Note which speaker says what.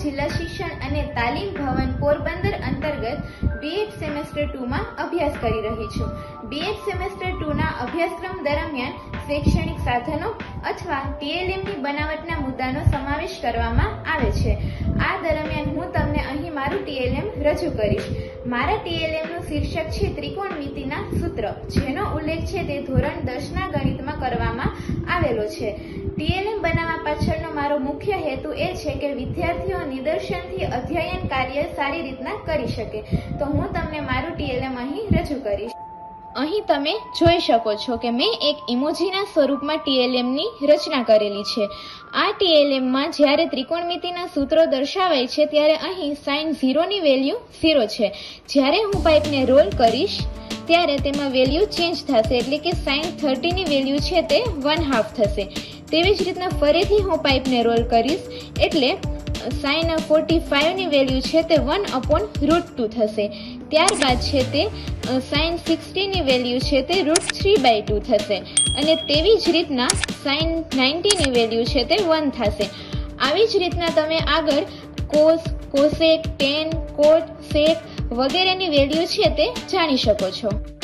Speaker 1: જિલ્લા શિક્ષણ અને તાલીમ ભવન પોરબંદર અંતર્ગત B.Ed સેમેસ્ટર 2 માં અભ્યાસ કરી રહી છું. B.Ed સેમેસ્ટર 2 ના અભ્યાસક્રમ દરમિયાન શૈક્ષણિક સાધનો અથવા TLMની બનાવટના મુદ્દાનો સમાવેશ કરવામાં આવે છે. આ દરમિયાન હું તમને અહીં મારું TLM રજૂ કરીશ. મારા TLMનું શીર્ષક છે ત્રિકોણમિતિના સૂત્ર, જેનો ઉલ્લેખ છે તે ધોરણ 10ના ગણિતમાં કરવામાં આવેલો છે. TLM બનાવવા પાછળનો મારો મુખ્ય હેતુ એ છે કે વિદ્યાર્થીઓ નિદર્શનથી અધ્યયન કાર્ય સારી રીતના કરી શકે. તો હું તમને મારું TLM અહીં રજૂ કરીશ. અહીં તમે જોઈ શકો છો કે મેં એક ઇમોજીના સ્વરૂપમાં TLMની રચના કરેલી છે. આ TLMમાં જ્યારે ત્રિકોણમિતિના સૂત્રો દર્શાવાય છે ત્યારે અહીં sin 0ની વેલ્યુ 0 છે. જ્યારે હું પાઇપને રોલ કરીશ ત્યારે તેમાં વેલ્યુ ચેન્જ થશે, એટલે કે sin 30ની વેલ્યુ છે તે 1/2 થશે. તેવી જ રીતના ફરીથી હું પાઇપને રોલ કરીશ એટલે sin 45ની વેલ્યુ છે તે 1/√2 થશે. ત્યારબાદ છે તે sin 60ની વેલ્યુ છે તે √3/2 થશે અને તેવી જ રીતના sin 90ની વેલ્યુ છે તે 1 થશે. આવી જ રીતના તમે આગળ cos, cosec, tan, cot, sec વગેરેની વેલ્યુ છે તે જાણી શકો છો.